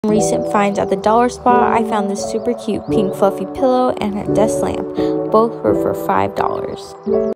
Recent finds at the dollar spot, I found this super cute pink fluffy pillow and a desk lamp. Both were for $5.